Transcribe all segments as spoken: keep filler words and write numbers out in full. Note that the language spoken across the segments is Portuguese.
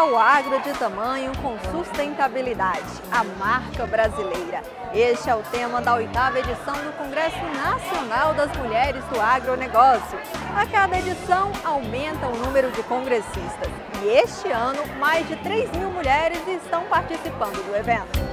o agro de tamanho com sustentabilidade, a marca brasileira. Este é o tema da oitava edição do Congresso Nacional das Mulheres do Agronegócio. A cada edição aumenta o número de congressistas e este ano mais de três mil mulheres estão participando do evento.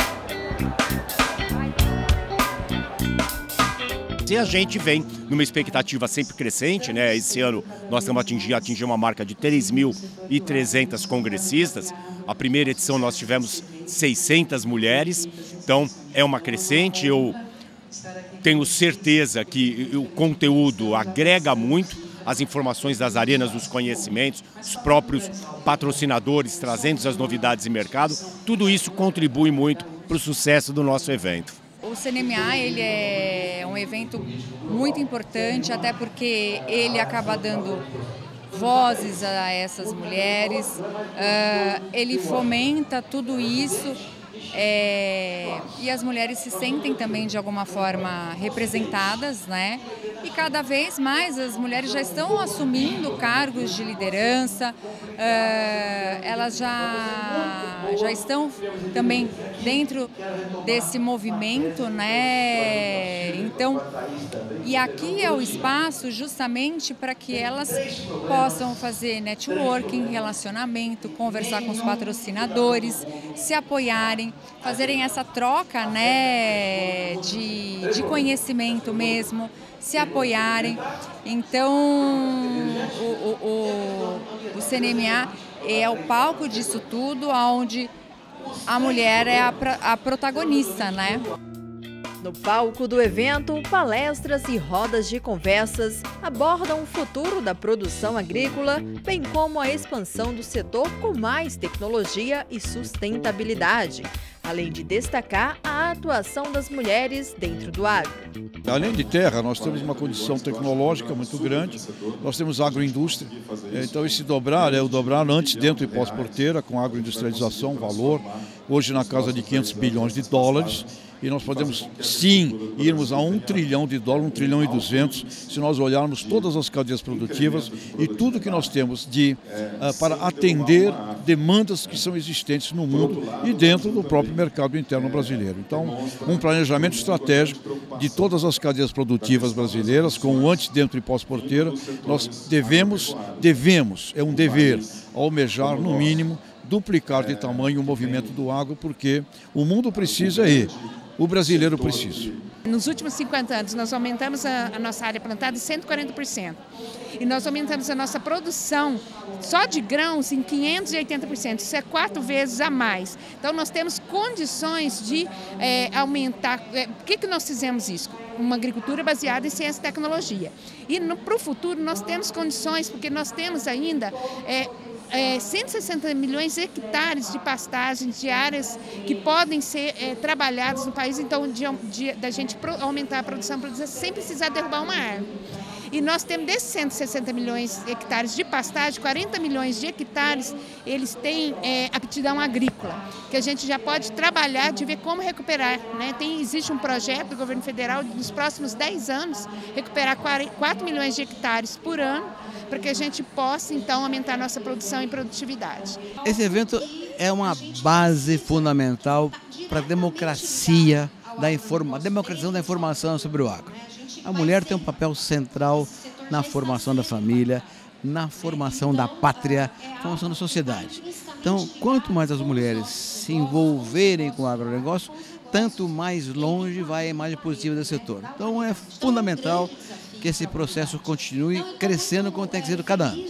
Se a gente vem numa expectativa sempre crescente, né? Esse ano nós estamos atingindo, atingindo uma marca de três mil e trezentas congressistas. A primeira edição nós tivemos seiscentas mulheres, então é uma crescente. Eu tenho certeza que o conteúdo agrega muito, as informações das arenas, dos conhecimentos, os próprios patrocinadores trazendo as novidades de mercado. Tudo isso contribui muito para o sucesso do nosso evento. O C N M A ele é um evento muito importante, até porque ele acaba dando vozes a essas mulheres, uh, ele fomenta tudo isso é, e as mulheres se sentem também de alguma forma representadas, né? E cada vez mais as mulheres já estão assumindo cargos de liderança, uh, elas já, já estão também dentro desse movimento, né? Então, e aqui é o espaço justamente para que elas possam fazer networking, relacionamento, conversar com os patrocinadores, se apoiarem, fazerem essa troca, né, de, de conhecimento mesmo, se apoiarem. Então, o, o, o, o C N M A é o palco disso tudo, onde a mulher é a, a protagonista, né? No palco do evento, palestras e rodas de conversas abordam o futuro da produção agrícola, bem como a expansão do setor com mais tecnologia e sustentabilidade, além de destacar a atuação das mulheres dentro do agro. Além de terra, nós temos uma condição tecnológica muito grande, nós temos agroindústria, então esse dobrar é o dobrar antes, dentro e pós-porteira, com agroindustrialização, valor, hoje na casa de quinhentos bilhões de dólares, e nós podemos sim irmos a um trilhão de dólares, um trilhão e duzentos, se nós olharmos todas as cadeias produtivas e tudo que nós temos de, uh, para atender demandas que são existentes no mundo e dentro do próprio mercado interno brasileiro. Então, um planejamento estratégico de todas as cadeias produtivas brasileiras, com o antes, dentro e pós-porteira, nós devemos, devemos, é um dever, almejar no mínimo, duplicar de tamanho o movimento do agro, porque o mundo precisa e o brasileiro precisa. Nos últimos cinquenta anos, nós aumentamos a, a nossa área plantada em cento e quarenta por cento. E nós aumentamos a nossa produção só de grãos em quinhentos e oitenta por cento. Isso é quatro vezes a mais. Então, nós temos condições de é, aumentar. É, por que, que nós fizemos isso? Uma agricultura baseada em ciência e tecnologia. E para o futuro, nós temos condições, porque nós temos ainda... É, É, cento e sessenta milhões de hectares de pastagens, de áreas que podem ser é, trabalhadas no país, então de, de, da gente pro, aumentar a produção, produção sem precisar derrubar uma árvore. E nós temos desses cento e sessenta milhões de hectares de pastagem, quarenta milhões de hectares, eles têm é, aptidão agrícola, que a gente já pode trabalhar de ver como recuperar, né? Tem, existe um projeto do governo federal de, nos próximos dez anos, recuperar quatro milhões de hectares por ano, para que a gente possa, então, aumentar a nossa produção e produtividade. Esse evento é uma base fundamental para a democracia, da informa, a democratização da informação sobre o agro. A mulher tem um papel central na formação da família, na formação da pátria, na formação da sociedade. Então, quanto mais as mulheres se envolverem com o agronegócio, tanto mais longe vai a imagem positiva do setor. Então, é fundamental que esse processo continue crescendo como tem sido cada ano.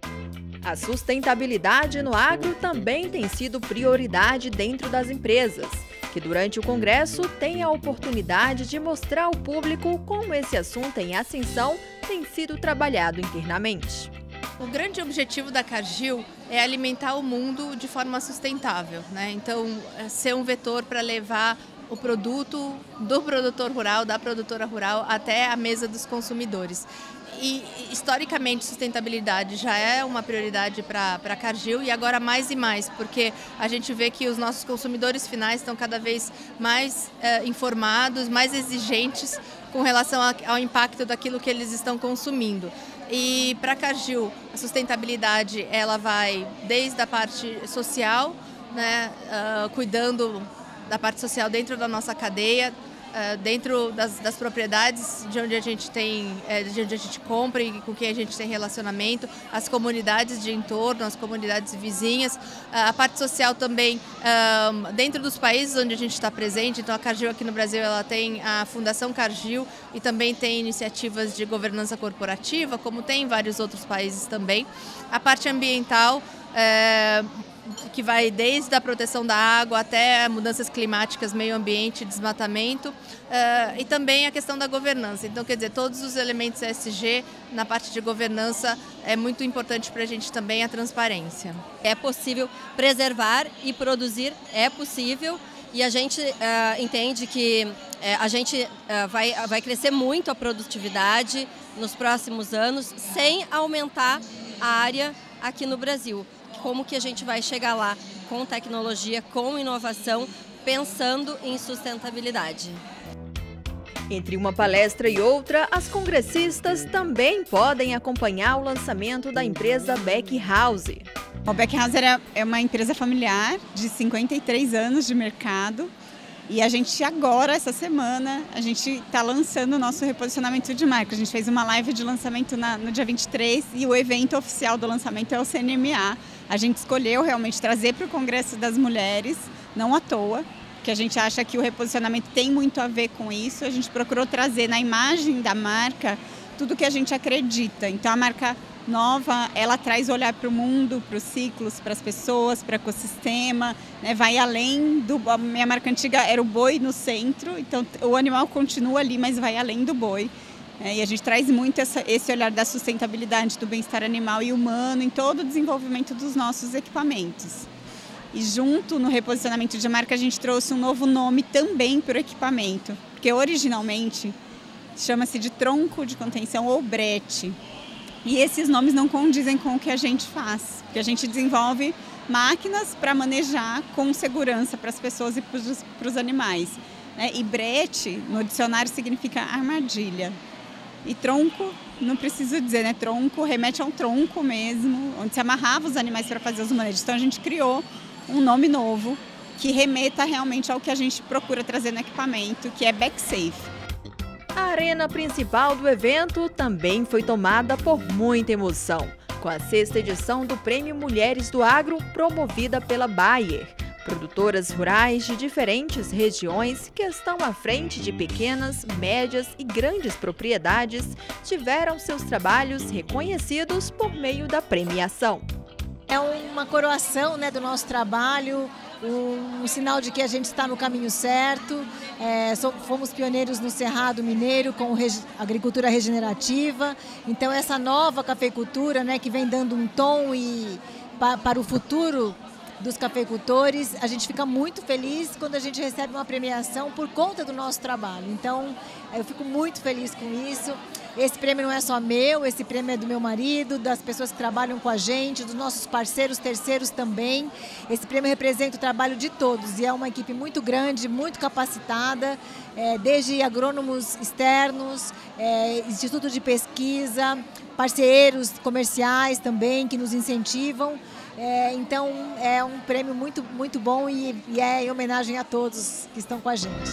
A sustentabilidade no agro também tem sido prioridade dentro das empresas, que durante o Congresso têm a oportunidade de mostrar ao público como esse assunto em ascensão tem sido trabalhado internamente. O grande objetivo da Cargill é alimentar o mundo de forma sustentável, né? Então, é ser um vetor para levar o produto do produtor rural, da produtora rural, até a mesa dos consumidores. E, historicamente, sustentabilidade já é uma prioridade para a Cargill e agora mais e mais, porque a gente vê que os nossos consumidores finais estão cada vez mais é, informados, mais exigentes com relação ao impacto daquilo que eles estão consumindo. E para a Cargill, a sustentabilidade ela vai desde a parte social, né, uh, cuidando da parte social dentro da nossa cadeia, uh, dentro das, das propriedades de onde a gente tem, é, de onde a gente compra e com quem a gente tem relacionamento, as comunidades de entorno, as comunidades vizinhas, uh, a parte social também uh, dentro dos países onde a gente está presente. Então a Cargill aqui no Brasil ela tem a Fundação Cargill e também tem iniciativas de governança corporativa, como tem em vários outros países também. A parte ambiental, é, que vai desde a proteção da água até mudanças climáticas, meio ambiente, desmatamento, uh, e também a questão da governança. Então, quer dizer, todos os elementos E S G na parte de governança é muito importante para a gente também a transparência. É possível preservar e produzir, é possível, e a gente uh, entende que uh, a gente uh, vai, vai crescer muito a produtividade nos próximos anos sem aumentar a área aqui no Brasil. Como que a gente vai chegar lá com tecnologia, com inovação, pensando em sustentabilidade. Entre uma palestra e outra, as congressistas também podem acompanhar o lançamento da empresa Beck House. O Beck House era, é uma empresa familiar de cinquenta e três anos de mercado. E a gente agora, essa semana, a gente está lançando o nosso reposicionamento de marca. A gente fez uma live de lançamento na, no dia vinte e três e o evento oficial do lançamento é o C N M A. A gente escolheu realmente trazer para o Congresso das Mulheres, não à toa, porque a gente acha que o reposicionamento tem muito a ver com isso. A gente procurou trazer na imagem da marca tudo que a gente acredita. Então a marca nova, ela traz olhar para o mundo, para os ciclos, para as pessoas, para o ecossistema, né? Vai além do... A minha marca antiga era o boi no centro, então o animal continua ali, mas vai além do boi. É, e a gente traz muito essa, esse olhar da sustentabilidade, do bem-estar animal e humano em todo o desenvolvimento dos nossos equipamentos. E junto no reposicionamento de marca a gente trouxe um novo nome também para o equipamento, porque originalmente chama-se de tronco de contenção ou brete. E esses nomes não condizem com o que a gente faz, porque a gente desenvolve máquinas para manejar com segurança para as pessoas e para os animais. Né? E brete, no dicionário, significa armadilha. E tronco, não preciso dizer, né? Tronco remete a um tronco mesmo, onde se amarrava os animais para fazer os manejos. Então a gente criou um nome novo que remeta realmente ao que a gente procura trazer no equipamento, que é BeckSafe. A arena principal do evento também foi tomada por muita emoção, com a sexta edição do Prêmio Mulheres do Agro, promovida pela Bayer. Produtoras rurais de diferentes regiões que estão à frente de pequenas, médias e grandes propriedades tiveram seus trabalhos reconhecidos por meio da premiação. É uma coroação, né, do nosso trabalho, um, um sinal de que a gente está no caminho certo. É, so, fomos pioneiros no Cerrado Mineiro com regi- agricultura regenerativa. Então essa nova cafeicultura, né, que vem dando um tom e, pa, para o futuro dos cafeicultores, a gente fica muito feliz quando a gente recebe uma premiação por conta do nosso trabalho. Então, eu fico muito feliz com isso. Esse prêmio não é só meu, esse prêmio é do meu marido, das pessoas que trabalham com a gente, dos nossos parceiros terceiros também. Esse prêmio representa o trabalho de todos e é uma equipe muito grande, muito capacitada, é, desde agrônomos externos, é, instituto de pesquisa, parceiros comerciais também que nos incentivam. É, então é um prêmio muito, muito bom e, e é em homenagem a todos que estão com a gente.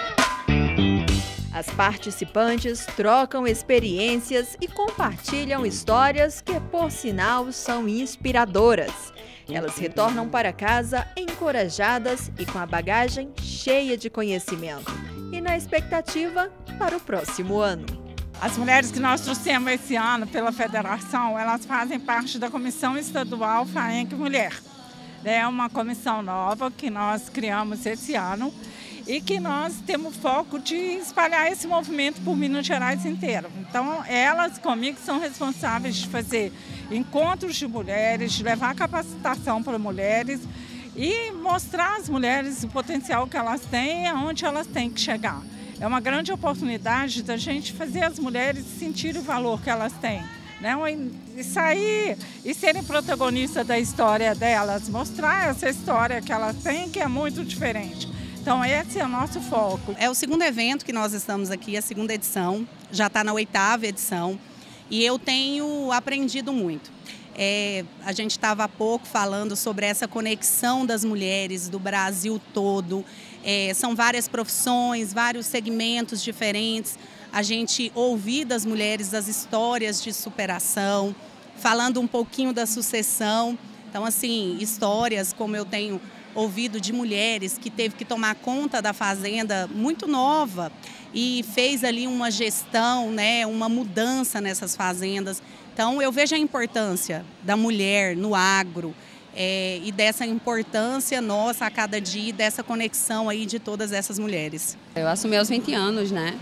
As participantes trocam experiências e compartilham histórias que, por sinal, são inspiradoras. Elas retornam para casa encorajadas e com a bagagem cheia de conhecimento e na expectativa para o próximo ano. As mulheres que nós trouxemos esse ano pela federação, elas fazem parte da Comissão Estadual FAENC Mulher. É uma comissão nova que nós criamos esse ano e que nós temos foco de espalhar esse movimento por Minas Gerais inteiro. Então, elas comigo são responsáveis de fazer encontros de mulheres, de levar capacitação para mulheres e mostrar às mulheres o potencial que elas têm e aonde elas têm que chegar. É uma grande oportunidade da gente fazer as mulheres sentirem o valor que elas têm, né? E sair e serem protagonistas da história delas, mostrar essa história que elas têm, que é muito diferente. Então esse é o nosso foco. É o segundo evento que nós estamos aqui, a segunda edição, já está na oitava edição. e eu tenho aprendido muito. É, a gente estava há pouco falando sobre essa conexão das mulheres do Brasil todo. É, são várias profissões, vários segmentos diferentes. A gente ouvir das mulheres as histórias de superação, falando um pouquinho da sucessão. Então, assim, histórias como eu tenho ouvido de mulheres que teve que tomar conta da fazenda muito nova e fez ali uma gestão, né, uma mudança nessas fazendas. Então, eu vejo a importância da mulher no agro é, e dessa importância nossa a cada dia, dessa conexão aí de todas essas mulheres. Eu assumi aos vinte anos, né?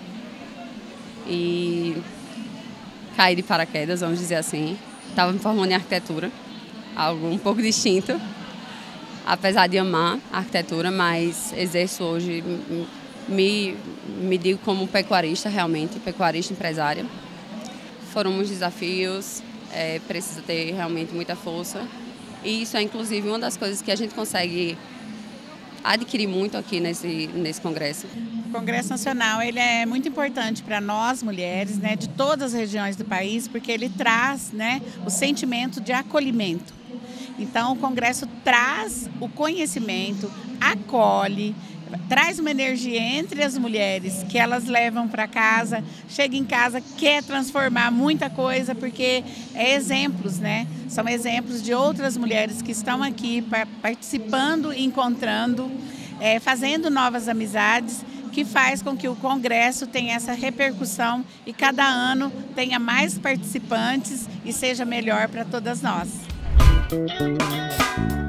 E caí de paraquedas, vamos dizer assim. Estava me formando em arquitetura, algo um pouco distinto, apesar de amar a arquitetura, mas exerço hoje, me, me digo como pecuarista realmente, pecuarista empresária. Foram muitos desafios, é, precisa ter realmente muita força e isso é inclusive uma das coisas que a gente consegue adquirir muito aqui nesse, nesse congresso. O Congresso Nacional ele é muito importante para nós mulheres, né, de todas as regiões do país, porque ele traz, né, o sentimento de acolhimento. Então o Congresso traz o conhecimento, acolhe, traz uma energia entre as mulheres que elas levam para casa, chega em casa, quer transformar muita coisa, porque é exemplos, né? São exemplos de outras mulheres que estão aqui participando, encontrando, é, fazendo novas amizades, que faz com que o Congresso tenha essa repercussão e cada ano tenha mais participantes e seja melhor para todas nós.